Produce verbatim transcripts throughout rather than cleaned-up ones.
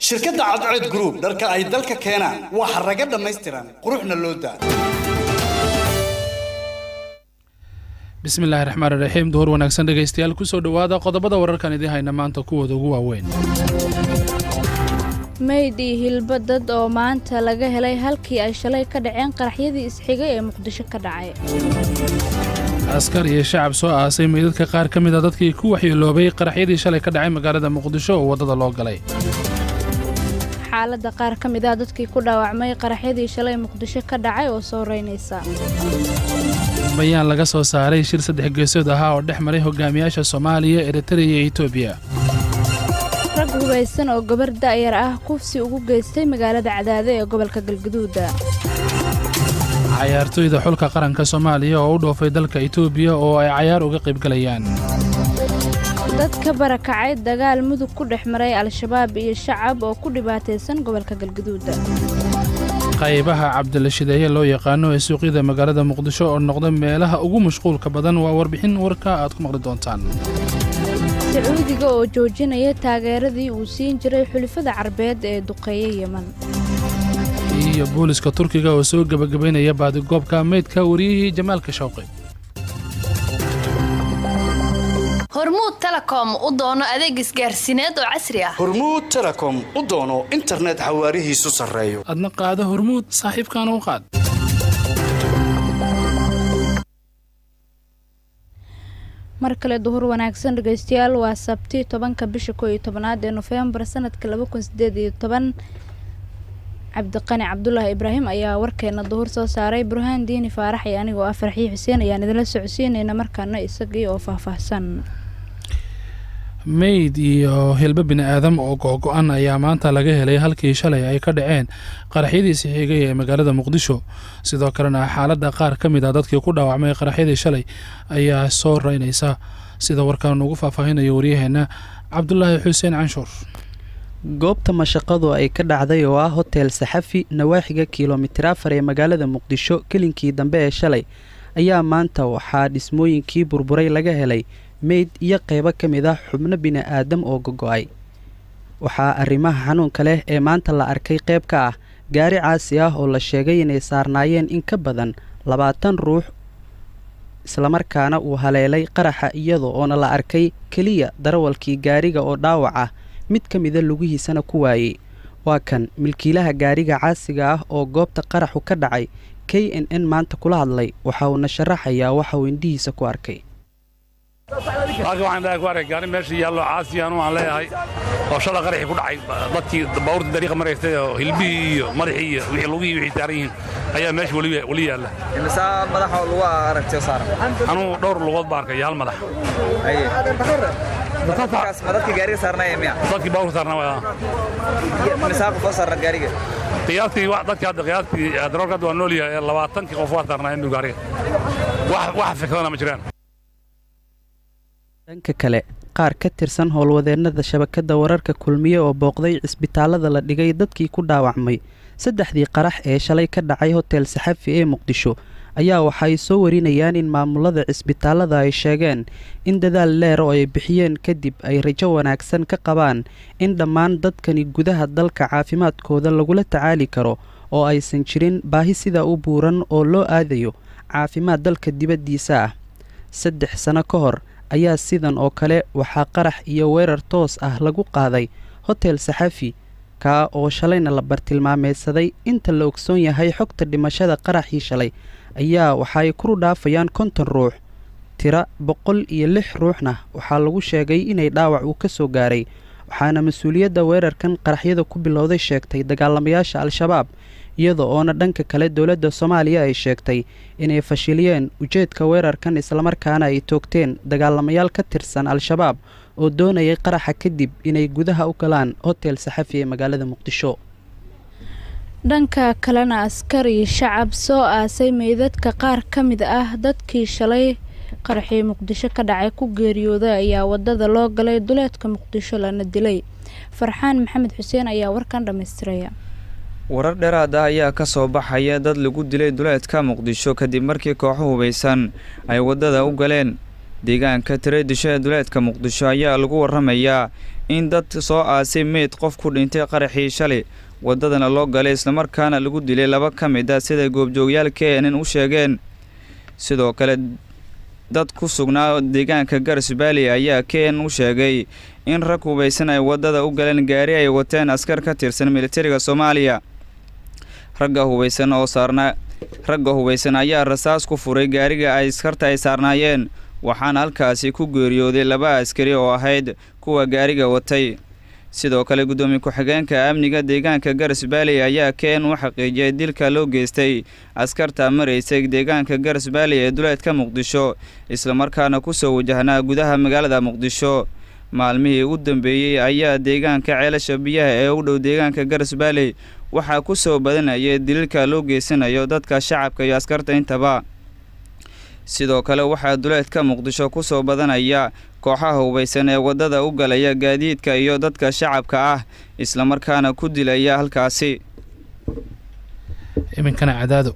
shirkadda Cadceed Group dharka ay dalka keenaan waxa raga dhameystiran quruxna loo daa. bismillaahi raxmaani raxiim door wanaagsan dhageystayaal ku soo dhawaada qodobada wararkan idin hayna maanta kuwooda ugu waaweyn. Maydi hilba dad oo maanta laga helay halkii ay shalay ka dhaceen qaraxyadii isxigay ee Muqdisho ka dhacay. askar iyo shacab soo aasay meydadka qaar ka mid ah dadkii ku waxyeeloobay qaraxyadii shalay ka dhacay magaalada Muqdisho oo wadada loo galay. xaaladda qaar ka mid ah dadkii ku dhaawacmay qaraxyadii shalay Muqdisho ka dhacay oo soo reynaysa. bayaan laga soo saaray shir saddex geesood ah oo dhex maray hogaamiyaasha Soomaaliya, Eritrea iyo Itoobiya. rag hubeysan oo gabar da'yar ah kufsi ugu geystay magaalada Cadaade ee gobolka Galgaduud. ciyaartoyda xulka qaranka Soomaaliya oo u dhoofay dalka Itoobiya oo ay ciyaar uga qayb galayaan. dadka barakacay dagaal mudug ku dhex maray Al-Shabaab iyo shacab oo ku dhibaataysan gobolka Galgaduud. qaybaha Cabdilashideeye loo yaqaano ee suuqyada magaalada Muqdisho oo noqda meelaha ugu mashquulka badan waa warbixin warka aad ku maqli doontaan. Sacuudiga oo joojinaya taageeradii uu siin jiray xulafada Carbeed ee duqeeyay Yemen. iyo booliska Turkiga oo soo gabagabeynaya baadigoobka meydka wariyihii Jamaal Khashoggi. Hormuud Telecom u doono adeeg isgaarsiineed oo casri ah. Hormuud Telecom u doono internet xawaarihiisu sareeyo. adna qaado Hormuud saaxiibkana u qaad. mar kale duhur wanaagsan dhageystayaal waa Sabti tobanka bisha koob iyo tobnaad ee November sanadka laba kun siddeed iyo toban. Cabdiqani Cabdullaahi Ibraahim ayaa warkeena duhur soo saaray. Burhaan Diini Faarax iyo anigoo ah Farxii Xuseen ayaan idinla socodsiinayna markaana isagii oo faahfaahsan. meyd iyo hilba bini aadam oo googo'an ayaa maanta laga helay halkii shalay ay ka dhaceen qaraxyadii xigay ee magaalada Muqdisho. sidoo kalena xaaladda qaar ka mid ah dadkii ku dhaawacmay qaraxyadii shalay ayaa soo reynaysa sida warkaan ugu faahfaahinayo wariyaheena Cabdullaahi Xuseen Canshuur. goobta mashaqadu ay ka dhacday oo ah hotel Saxafi nawaaxiga kiiloomitir afar ee magaalada Muqdisho kalinkii dambe ee shalay ayaa maanta waxaa dhismooyinkii burburay laga helay meyd iyo qaybo ka mid ah xubno bini aadam oo gogo'ay. waxaa arrimaha xanuunka leh ee maanta la arkay qayb ka ah gaari caasi ah oo la sheegay inay saarnaayeen in ka badan labaatan ruux islamarkaana uu haleelay qaraxa iyadoo oona la arkay keliya darawalkii gaariga oo dhaawac ah mid ka mida lugihiisana ku waayey. waa kan milkiilaha gaariga caasiga ah oo goobta qaraxu ka dhacay K N N maanta kula hadlay waxa uuna sharaxayaa waxa uu indhihiisa ku arkay. halka waxaan dhahay ku arkay gaari meesha yaallo caasi aan aan leeyahay oo shala qaraxi ku dhacay dadkii baabuurta dariiqa mareystay oo hilbihii iyo madaxii iyo wixii lugihii wixii saaran yihiin ayaa meesha wali wali yaalla. imisa madaxa lagu aragtay saaran anuu dhowr lugood baan arkay yaal madax aye dadkaas madadkii gaariga saarnaa miya dadkii baabuurta saarnaa waa imisa qof saarna gaariga qiyaastii wax dadkii hadda qiyaastii daroolka waa nool yahay labaatan qof waa saarnaa inuu gaariga wax wax fikradana ma jiraan. dhanka kale qaar ka tirsan howlwadeennada shabakadda wararka kulmiye oo booqday cisbitaalada la dhigay dadkii ku dhaawacmay saddexdii qarax ee shalay ka dhacay hotel Saxafi ee Muqdisho ayaa waxay soo warinayaan in maamulada cisbitaalada ay sheegeen in dadaal leer oo ay bixiyeen kadib ay rajo wanaagsan ka qabaan in dhammaan dadkani gudaha dalka caafimaadkooda lagula tacaali karo oo aysan jirin baahi sida u buuran oo loo aadayo caafimaad dalka dibaddiisa ah. saddex sano ka hor ayaa sidan oo kale waxaa qarax iyo weerar toos ah lagu qaaday hotel Saxafi kaa oo shalayna la bartilmaameedsaday. inta la ogsoon yahay xogta dhimashada qaraxii shalay ayaa waxay kuru dhaafayaan konton ruux. tira boqol iyo lix ruuxna waxaa lagu sheegay inay dhaawac uu ka soo gaaray. waxaana mas-uuliyadda weerarkan qaraxyada ku bilowday sheegtay dagaalamayaasha Al-Shabaab iyadoo oona dhanka kale dowladda Soomaaliya ay sheegtay inay fashiliyeen ujeedka weerarkan islamarkaana ay toogteen dagaalamayaal ka tirsan Al-Shabaab oo doonayay qaraxa kadib inay gudaha u galaan hotel Saxafi ee magaalada Muqdisho. dhanka kalena askar iyo shacab soo aasay meydadka qaar ka mid ah dadkii shalay qaraxii Muqdisho ka dhacay ku geeriyooday ayaa wadada loo galay duleedka Muqdisho lana dilay. Farxaan Maxamed Xuseen ayaa warkan dhameystiraya. warar dheeraad ah ayaa ka soo baxaya dad lagu dilay duleedka Muqdisho kadib markii kooxo hubeysan ay wadada u galeen deegaanka Tareedisho ee duleedka Muqdisho ayaa lagu waramayaa in dad soo aasay meed qof ku dhintay qaraxii shalay wadadana loo galay isla markaana lagu dilay laba ka mid ah sida goobjoogyaalka K N N u sheegeen sidoo kale dad ku sugnaa deegaanka Garsbaali ayaa K N N u sheegay in rag hubeysan ay wadada u galeen gaari ay wateen askar ka tirsan militariga Soomaaliya ragga hubeysan oo saarnaa ragga hubeysan ayaa rasaas ku furay gaariga ay askarta ay saarnaayeen waxaana halkaasi ku geeriyooday laba askari oo ahayd kuwa gaariga watay sidoo kale gudoomiye ku-xigeenka amniga deegaanka Garsbaali ayaa K N N u xaqiijiyay dilka loo geystay askarta mareysay deegaanka Garsbaali ee duleedka Muqdisho isla markaana ku soo wajahnaa gudaha magaalada Muqdisho maalmihii u dambeeyay ayaa deegaanka ceelasha biyaha ee u dhow deegaanka Garsbaali waxaa ku soo badanayay dilka loo geysanayo dadka shacabka iyo askarta intaba sidoo kale waxaa duleedka Muqdisho ku soo badanaya kooxaha hubeysan ee wadada u galaya gaadiidka iyo dadka shacabka ah isla markaana ku dilaya halkaasi iminkana Cadaado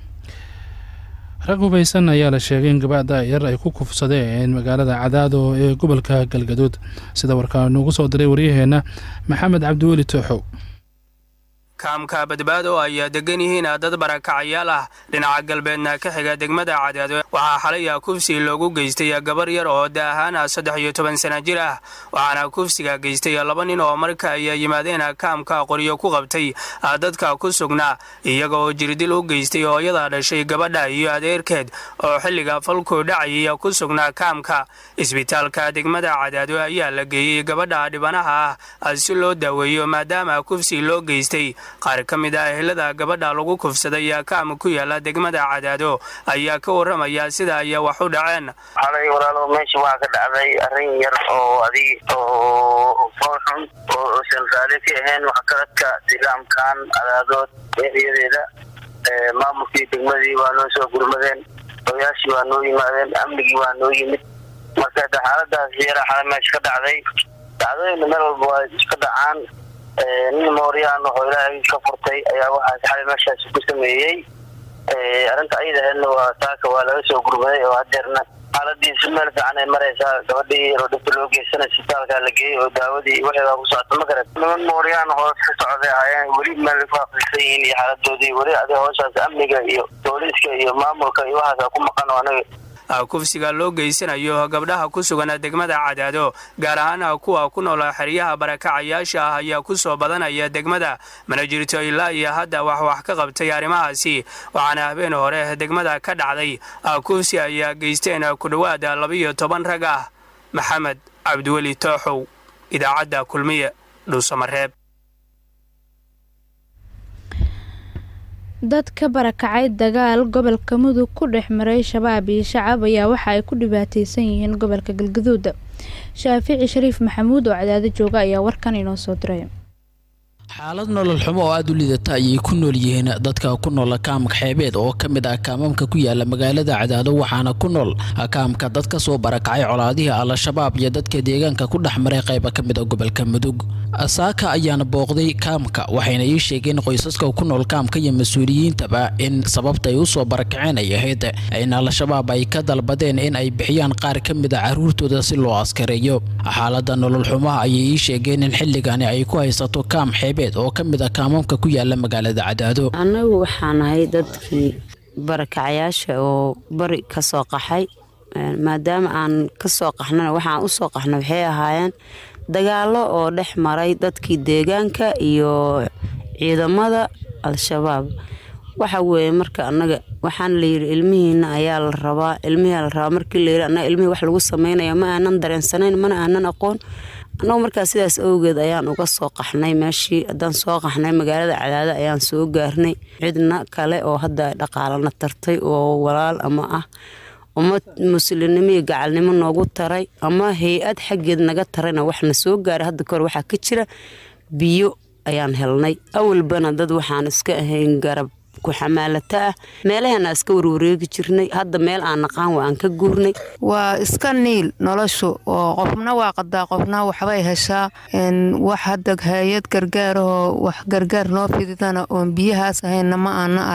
rag hubeysan ayaa la sheegay in gabadha yar ay ku kufsadeen magaalada Cadaado ee gobolka Galgaduud sida warkaan ugu soo diray wariyaheena Maxamed Cabdiweli Tooxow kaamka badbaado ayaa degan yihiin dad barakacayaal ah dhinaca galbeedna ka xiga degmada Cadaado waxaa xalay kufsi loogu geystay gabar yar oo daahan saddex iyo toban sano jir ah waxaana kufsiga geystay laba nin oo marka ay yimaadeen kaamka qoriyo ku qabtay dadka ku sugnaa iyaga oo jirdil u geystay hooyada dhashay gabadha iyo adeerkeed oo xilliga falku dhacay ku sugnaa kaamka isbitaalka degmada Cadaado ayaa la geeyay gabadha dhibanaha ah si loo daweeyo maadaama kufsi loo geystay qaar ka mid ah ehelada gabadha lagu kufsaday kaam ku yaala degmada Cadaado ayaa ka waramaya sida ay wax u dhaceen xalay walaalo meeshii waxa ka dhacday arrin yar oo adii oo fooxun oo sanraali ka ahayn wax ka deegaankan Cadaado eeyadeeda ee maamulkii degmadii waa noo soo gurmadeen oyaashii waa noo yimaadeen amnigii waa noo yimid marka xaaladaas yar xalay meeshii ka dhacday dhacdooyin meel walba waa iska dhacaan nin mooriyaan oo ilaahay ka furtay ayaa waxa xalay meeshaas ku sameeyay ee arinta ayada waa taaka waa laga soo gurbaday oo hadeerna xaaladiisa meel fiican ay maraysaa gabadhii oo dhibta loo geysanay isbitaalka la geeyay oo daawadii waxay ku socotay ma garan nin mooriyaan oo ka socday ayaan wali meel faafisay in xaaladoodii wali aday hoosaas amniga iyo booliska iyo maamulka iyo waxa ku maqan oo anaga kufsiga loo geysanayo gabdhaha ku sugan degmada Cadaado gaar ahaan kuwa ku nool xiriyaha barakacayaasha ah ayaa ku soo badanaya degmada mana jirto ilaa iyo hadda wax wax ka qabtay arrimahaasi waxaana habeen hore degmada ka dhacday kufsi ayaa geysteen ku dhawaad laba iyo toban rag ah Maxamed Cabdiweli Tooxow idaacada Kulmiye Dhuusamareeb dad ka barakacay dagaal gobolka Mudug ku dhex maray shabaab iyo shacab ayaa waxa ay ku dhibaataysan yihiin gobolka Galgaduud Shaafici Shariif Maxamuud oo Cadaado jooga ayaa warkan inoo soo diray xaalad nolol xumo oo aad u liidata ayay ku nool yihiin dadka ku nool kaamka xeebeed oo kamid ah kaamamka ku yaala magaalada Cadaado waxaana ku nool kaamka dadka soo barakacay colaadihii al-shabaab iyo dadka deegaanka ku dhaxmaray qayb ka mid ah gobolka Mudug asaaka ayaana booqday kaamka waxayna ii sheegeen qoysaska ku nool kaamka iyo mas'uuliyiintaba in sababta ay u soo barakaceen ay ahayd in al-shabaab ay ka dalbadeen in ay bixiyaan qaar ka mid ah caruurtooda si loo askareeyo xaaladda nolol xumo ayay ii sheegeen in xilligan ay ku haysato kaam xeebeed oo ka mid ah kaamamka ku yaala magaalada Cadaado anagu waxaan ahay dadkii barakacayaasha oo bari ka soo qaxay maadaama aan ka soo qaxnana waxaan u soo qaxnay waxay ahaayeen dagaalo oo dhex maray dadkii deegaanka iyo ciidamada al-shabaab waxa weeye marka anaga waxaan leeyahay ilmihiina ayaa la rabaa ilmihiina la rabaa markii la yiraahdo ilmihi wax lagu sameeyo ma aanan dareensanayn mana aanan aqoon anoo markaa sidaas awgeed ayaan uga soo qaxnay meeshii haddaan soo qaxnay magaalada Cadaado ayaan soo gaarnay cidna kale oo hadda dhaqaalana tartay oo walaal ama ah uma muslimnimo iyo gacalnimo noogu taray ama hay'ad xageed naga tarayna waxna soo gaaray hadda kor waxa ka jira biyo ayaan helnay awalbana dad waxaan iska ahayn garab ku xamaalata meelaheena iska warwareegi jirnay hadda meel aan naqaan waan ka guurnay waa iska niil noloshu oo qofna waa qadaa qofna waxbay heshaa in wax hadda hay'ad gargaar oo wax gargaar noo fididana oo biyahaas ahayna ma aan arag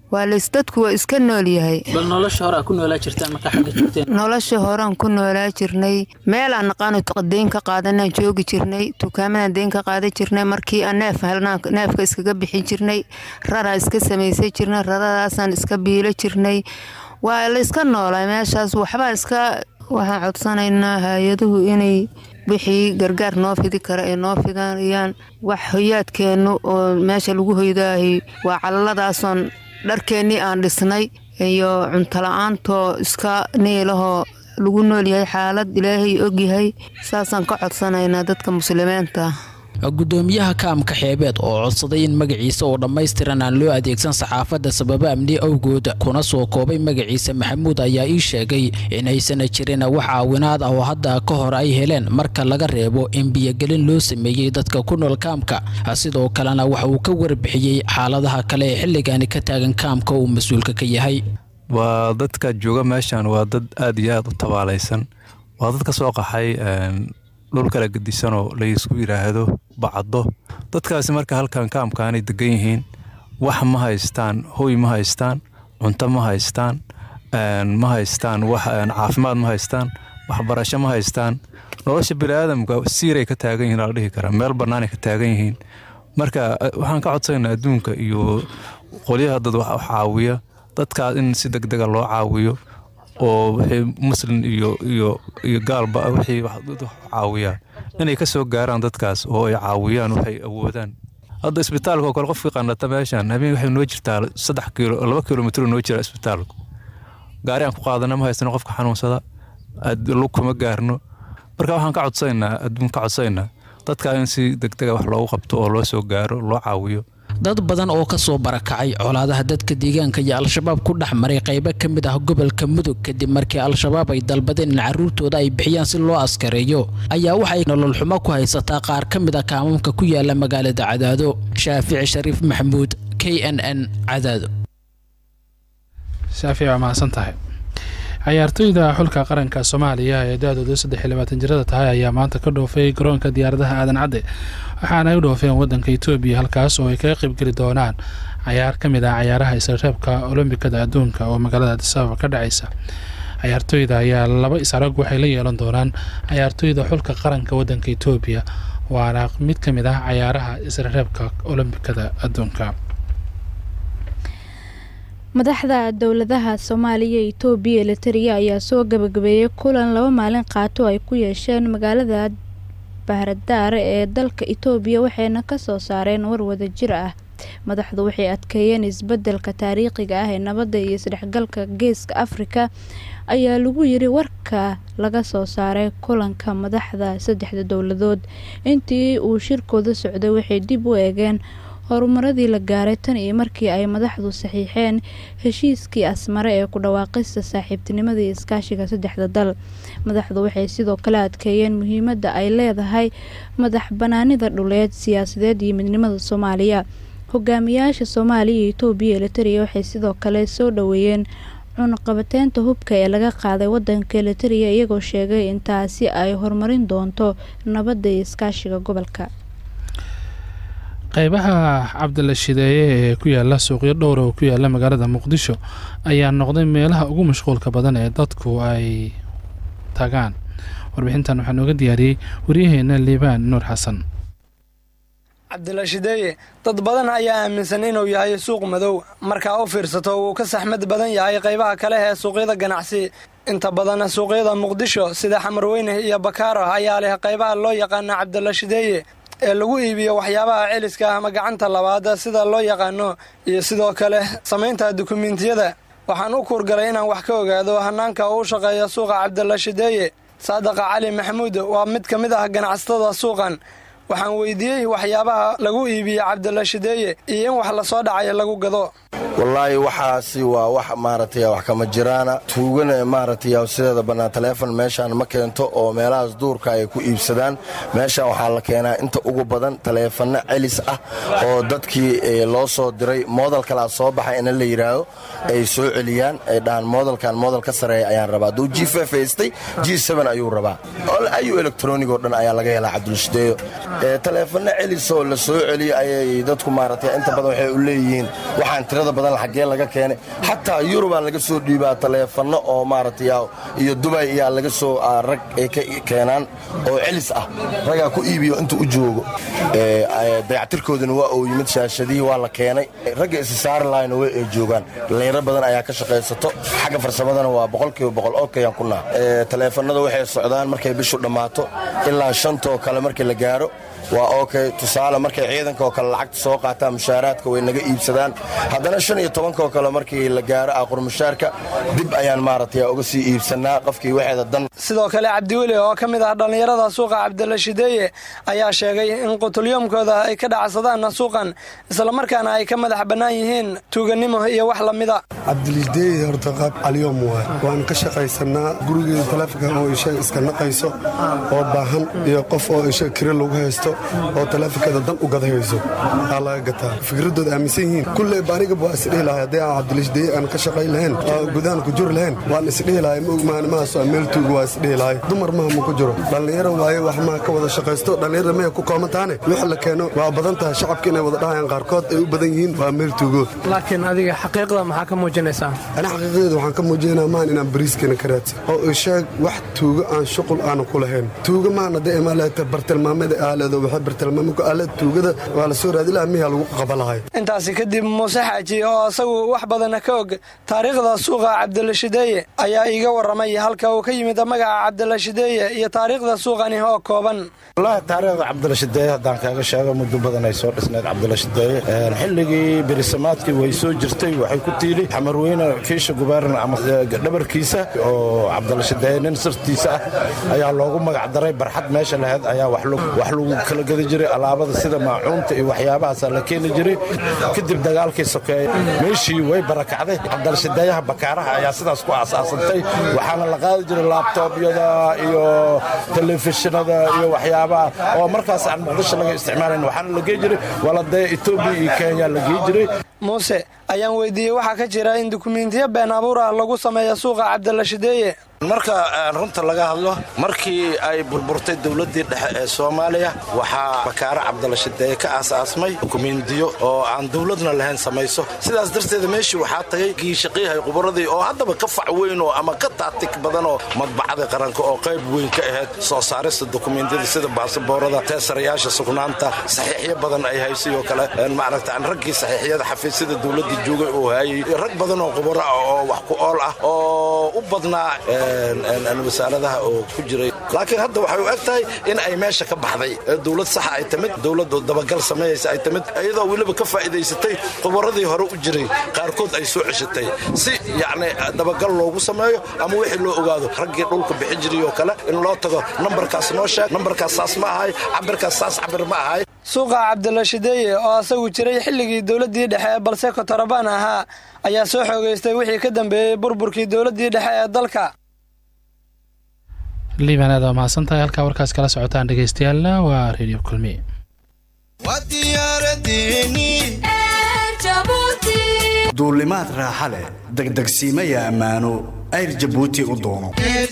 waa lays dadku waa iska nool yahay. bal nolosha hore ku noolaa jirtaan marka xagga joogteen? nolosha horaan ku noolaa jirnay meel aan naqaano deyn ka qaadanaan joogi jirnay dukaamada deyn ka qaadan jirnay markii aan neef helnaa neefka iskaga bixin jirnay rara iska sameysay jirnay raradaasaan iska biilo jirnay waa la iska noolaa meeshaas waxba iska waxaan codsanaynaa hay'aduhu inay wixii gargaar noo fidi kara ee noo fidayaan wax hoyaadkeenu oo meesha lagu hoydaahay waa calaladaasoo dharkeennii aan dhisnay iyo cunto la'aantoo iska neelahoo lagu nool yahay xaalad ilaahay ogyahay saasaan ka codsanaynaa dadka muslimiinta. gudoomiyaha kaamka xeebeed oo codsaday in magaciisa oo dhammaystiran aan loo adeegsan saxaafadda sababo amni awgood kuna soo koobay magaciisa Maxamuud ayaa ii sheegay inaysan jirin wax caawinaad ah oo hadda ka hor ay heleen marka laga reebo in biyagelin loo sameeyay dadka ku nool kaamka sidoo kalena waxa uu ka warbixiyay xaaladaha kale ee xilligan ka taagan kaamka uu mas'uulka ka yahay. waa dadka jooga meeshan waa dad aad iyo aad u tabaalaysan waa dad ka soo qaxay dhul kala gedisan oo la isku yiraahdo bacdo dadkaasi marka halkan kaamkaanay degan yihiin wax ma haystaan hooy ma haystaan cunto ma haystaan ma haystaan wax caafimaad ma haystaan waxbarasho ma haystaan nolosha bini'aadamka siiray ka taagan yihiin la dhihi kara meel bannaan ka taagan yihiin marka waxaan ka codsanaynaa adduunka iyo qoliyaha dad wax caawiya dadkaas in si degdeg ah loo caawiyo oo wixii muslim iyo iyo iyo gaalba wixii wax caawiya inay ka soo gaaraan dadkaas oo ay caawiyaan waxay awoodaan hadda isbitaalka kale qofkii qanata meeshan habeen waxay noo jirtaa saddex kiilo laba kiiloomitir noo jira isbitaalku gaari aan ku qaadana ma haysano qofka xanuunsada lug kuma gaarno marka waxaan ka codsanaynaa adduun ka codsanaynaa dadka in si degdeg ah wax loogu qabto oo loo soo gaaro loo caawiyo. dad badan oo ka soo barakacay colaadaha dadka deegaanka iyo al-shabaab ku dhaxmaray qaybo ka mid ah gobolka Mudug kadib markii al-shabaab ay dalbadeen in caruurtooda ay bixiyaan si loo askareeyo ayaa waxay nolol xumo ku haysataa qaar ka mid ah kaamamka ku yaala magaalada Cadaado. Shaafici Shariif Maxamuud K N N Cadaado. Shaafici waa mahadsantahay. ciyaartoyda xulka qaranka Soomaaliya ee da'doodu saddex iyo labaatan jirada tahay ayaa maanta ka dhoofay garoonka diyaaradaha Aadan Cadde waxaana ay u dhoofeen wadanka Itoobiya halkaas oo ay kaga qayb gali doonaan ciyaar ka mid ah ciyaaraha isreebka Olombikada adduunka oo magaalada Addis Ababa ka dhacaysa. ciyaartoyda ayaa laba isarag waxay la yeelan doonaan ciyaartoyda xulka qaranka wadanka Itoobiya waana mid ka mid ah ciyaaraha isreebka Olombikada adduunka. madaxda dowladaha Soomaaliya iyo Itoobiya Eritrea ayaa soo gabagabeeyay kulan laba maalin qaato ay ku yeesheen magaalada Bahradar ee dalka Itoobiya waxayna ka soo saareen war wada jir ah. madaxdu waxay adkeeyeen isbeddelka taariikhiga ah ee nabadda iyo isdhexgalka Geeska Afrika ayaa lagu yiri warka laga soo saaray kulanka madaxda saddexda dowladood. intii uu shirkooda socday waxay dib u eegeen horumaradii la gaaray tan iyo markii ay madaxdu saxiixeen heshiiskii Asmara ee ku dhawaaqista saaxiibtinimada iyo iskaashiga saddexda dal. madaxdu waxay sidoo kale adkeeyeen muhiimadda ay leedahay madax banaanida dhuleed, siyaasadeed iyo midnimada Soomaaliya. hogaamiyaasha Soomaaliya iyo Itoobiya Eritrea waxay sidoo kale soo dhaweeyeen cunaqabateynta hubka ee laga qaaday wadanka Eritrea iyagoo sheegay in taasi ay horumarin doonto nabadda iyo iskaashiga gobolka. qaybaha Cabdalla Shideeye ee ku yaala suuqyo dhowr oo ku yaala magaalada Muqdisho ayaa noqday meelaha ugu mashquulka badan ee dadku ay tagaan. warbixintan waxaa nooga diyaariyay wariyaheena Liibaan Nuur Xasan. Cabdalla Shideeye dad badan ayaa aaminsan inuu yahay suuq madow marka uu fiirsato uu ka saxmad badan yahay qaybaha kale ee suuqyada ganacsi. inta badan suuqyada Muqdisho sida Xamarweyne iyo Bakaaro ayaa leh qaybaha loo yaqaan Cabdalla Shideeye ee lagu iibiyo waxyaabaha celiska ama gacanta labaad sida loo yaqaano iyo sidoo kale sameynta dukumiintiyada. waxaan u kurgalay inaan wax ka ogaado hanaanka uu shaqeeyo suuqa Cabdalla Shideeye. Saadaqa Cali Maxamuud waa mid ka mid ah ganacsatada suuqan. waxaan weydiiyay waxyaabaha lagu iibiyo Cabdalla Shideeye iyo in wax la soo dhacay lagu gado. wallaahi waxaasi waa wax maaragtay wax kama jiraana tuugana maaragtay sideeda banaan telefoon meeshaan ma keento oo meelahaas duurka ay ku iibsadaan. meeshaan waxaa la keenaa inta ugu badan telefoonna celis ah oo dadkii loo soo diray moodal kala soo baxay in la yiraahdo ay soo celiyaan ay dhaan moodalkan moodal ka sareeya ayaan rabaa. duu G five haystay G seven ayuu rabaa. oo ayu electronic oo dhan ayaa laga helaa Cabdalla Shideeye. taleefano celisoo la soo celiyo ayay dadku maaragtay inta badan waxay u leeyihiin waxaan tirada badan xaggee laga keenay xataa yurubaa laga soo dhiibaa taleefano oo maaragtay iyo dubay ayaa laga soo rag ay ka keenaan oo celis ah ragaa ku iibiyo inta u joogo dayactirkooduna waa uu yimid shaashadihii waa la keenay ragga isi saari lahayna way ay joogaan dhallinyaro badan ayaa ka shaqaysato xagga farsamadana waa boqolkiiba boqol okayaan ku naha taleefanada waxay socdaan markay bishu dhammaato ilaa shantoo kale markii la gaaro waa okay tusaale markay ciidanka oo kale lacagta soo qaataan mushaaraadka way naga iibsadaan haddana shan iyo tobanka oo kale markii la gaaro aqur mushaarka dib ayaan maaragtay uga sii iibsanaa qofkii waxeeda dan sidoo kale cabdiweli oo ka mid ah dhallinyarada suuqa cabdalla shideeye ayaa sheegay in qutulyoomkooda ay ka dhacsadaan suuqan islamarkaana ay ka madax bannaan yihiin tuuganimo iyo wax lamida cabdilshideeye horta qaab calyoom waay waan ka shaqaysanaa gurigeeda taleefonka oo isha iska naqayso oo baahan iyo qof oo isha kire lagu haysto oo taleefonkeeda dan u gadahayso aa laga gataa fikradooda aaminsan yihiin kulley baanigaba waa isdhihi lahay haddii aan cabdilshideeye aan ka shaqayn lahayn oo gudahan ku juri lahayn waan isdhihi lahay ma ogmaanimahaasoo meel tuuga waa isdhihi lahay dumar maha ma ku jiro dhallinyaro waaye wax maha ka wada shaqaysto dhallinyarada maya ku kooman tahane wix la keeno waa badan tahay shacabka inay wada dhahayaan qaarkood ay u badan yihiin waa meel tuugood laakiin adiga xaqiiqda maxaa ka muujinaysaa ana xaqiiqadeeda waxaan ka muujinaa maan inaan bariiskeena ka raadsan oo isheeg wax tuuga aan shuqul aanu ku lahayn tuuga maana dee imaaleeta bartilmaamada aaleedo waxay bartilmaamku aalada tuugada waa la soo raadi lahaa miyaa lagu qabalahay intaasi kadib muuse xaaji oo isagu wax badana ka og taariikhda suuqa cabdalla shideeye ayaa iiga warramay halka uu ka yimid magaca cabdalla shideeye iyo taariikhda suuqani oo kooban wallahi taariikhda cabdalla shideeye haddaan kaaga sheego muddo badan ay soo dhisnayd cabdalla shideeye xilligii berisamaadkii way soo jirtay waxay ku tiili xamarweyne kiisha gubaarna ama dhabarkiisa oo cabdalla shideeye nin sirtiisa ah ayaa loogu magac daray barxad meesha lahayd ayaa wax lagu kala gadi jiray alaabada sida maacuunta iyo waxyaabahaasa la keeni jiray kadib dagaalkii sokeeye meeshii way barakacday cabdalla shideeyaha bakaaraha ayaa sidaas ku aasaasantay waxaana la qaadi jiray laabtoobyada iyo telefishinada iyo waxyaabaha oo markaas aan muqdisho laga isticmaalayn waxaana la gey jiray waladee etoobiya iyo kenya la gey jiray muuse ayaan weydiiyey waxaa ka jira in dukumiintiyo been abuur ah lagu sameeya suuqa cabdalla shideeye marka runta laga hadlo markii ay burburtay dowladdii dhexe ee soomaaliya waxaa bakaaro cabdalla shideeye ka aasaasmay dukumiintiyo oo aan dowladna lahayn samayso sidaas darteeda meeshii waxaa tagay giishaqiihay qubaradii oo haddaba ka fac weyn oo ama ka taatik badan oo madbacada qaranka oo qayb weyn ka ahayd soo saarista dukumiintiyada sida baasaboorada teesarayaasha sugnaanta saxiixyo badan ay haysay oo kale maaragta aan raggii saxiixyada xafiisyada dowladda joogay oo hayay rag badan oo qubaro ah oo wax ku ool ah oo u badnaa wasaaradaha oo ku jiray laakiin hadda waxay u eg tahay in ay meesha ka baxday dowlad saxa ay timid dowlad oo dabagal sameeyaysa ay timid iyadoo weliba ka faa'iidaysatay qubaradii hore u jiray qaarkood ay soo ceshatay si yacni dabagal loogu sameeyo ama wixii loo ogaado raggii dhulka bixi jiray oo kale in loo tago nambarkaas noo sheeg nambarkaas saas ma ahay cabirkaas saas cabir ma ahay suuqa cabdalla shideeye oo asagu jiray xilligii dowladdii dhexe balse kotorobaan ahaa ayaa soo xoogaystay wixii ka dambeeyey burburkii dowladdii dhexe ee dalka liibaan aad waa mahadsantahay halkaa warkaas kala socotaan dhegaystayaalla waa redio kulmiye duulimaad raaxa leh degdegsiimaya ammaano ayr jabuuti u doono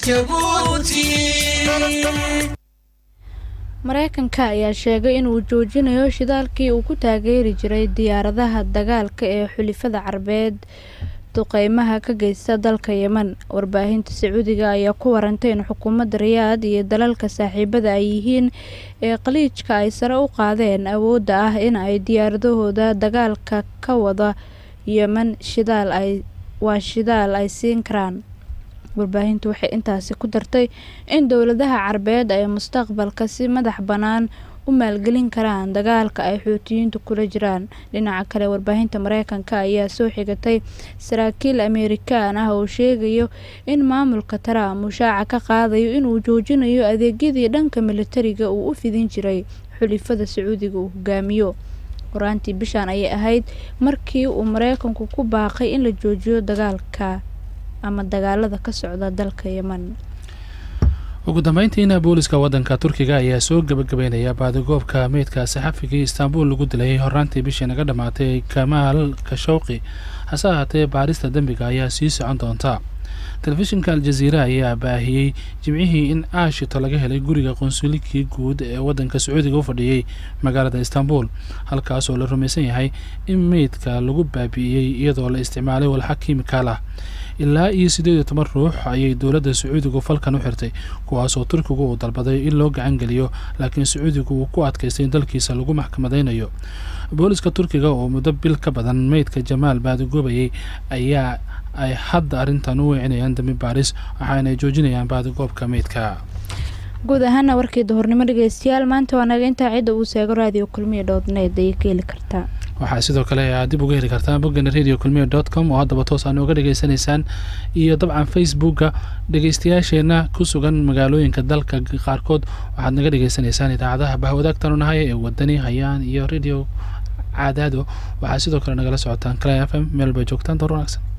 mareykanka ayaa sheegay inuu joojinayo shidaalkii uu ku taageeri jiray diyaaradaha dagaalka ee xulifada carbeed duqeymaha ka geysta dalka yemen warbaahinta sacuudiga ayaa ku warantay in xukuumadda riyaad iyo dalalka saaxiibada ay yihiin ee qaliijka ay sare u qaadeen awoodda ah in ay diyaaradahooda dagaalka ka wada yemen shidaal ay waa shidaal ay siin karaan warbaahintu waxay intaasi ku dartay in dowladaha carbeed ay mustaqbalka si madax bannaan u maalgelin karaan dagaalka ay xuutiyiintu kula jiraan dhinaca kale warbaahinta mareykanka ayaa soo xigatay saraakiil ameerikaan ah oo sheegayo in maamulka Trump uu shaaca ka qaadayo inuu joojinayo adeegyadii dhanka militariga uu u fidin jiray xulifada sacuudiga uu hogaamiyo horaantii bishaan ayay ahayd markii uu mareykanku ku baaqay in la joojiyo dagaalka ama dagaalada ka socda dalka Yemen. ugu dambeyntiina booliska wadanka Turkiga ayaa soo gabagabeynaya baadigoobka meydka saxafiga Istanbul lagu dilay horaantii bishii naga dhamaatay Kamal Khashoggi hase ahaatee baarista dambiga ayaa sii socon doonta telefishinka aljaziira ayaa baahiyey jimcihii in aashito laga helay guriga qonsulikii guud ee wadanka sacuudiga u fadhiyey magaalada istanbul halkaasoo la rumaysan yahay in meydka lagu baabi'iyey iyadoo la isticmaalay walxa kiimikaal ah ilaa iyo siddeed iyo toban ruux ayay dowladda sacuudigu falkan u xirtay kuwaasoo turkigu uu dalbaday in loo gacan geliyo laakiin sacuudigu uu ku adkaystay in dalkiisa lagu maxkamadaynayo booliska turkiga oo muddo bil ka badan meydka jamaal baadigoobayay ayaa ay hadda arrintan u weecinayaan dambi baaris waxaana ay joojinayaan baadigoobka meydka guud ahaana warkii duhurnimo dhegeystayaal maanta waa naga intaa cidda uu seego raadiyo kulmiye dot net ay ka heli kartaa waxaa sidoo kale aad dib uga heli kartaa boggana radio kulmiye dot com oo haddaba toos aan uga dhegaysanaysaan iyo dabcan facebooka dhegeystayaasheenna ku sugan magaalooyinka dalka qaarkood waxaad naga dhegaysanaysaan idaacadaha bahwadaagtanu nahay ee wadani hayaan iyo radio caadaado waxaa sidoo kale nagala socotaan kala f m meel bay joogtaan door wanaagsan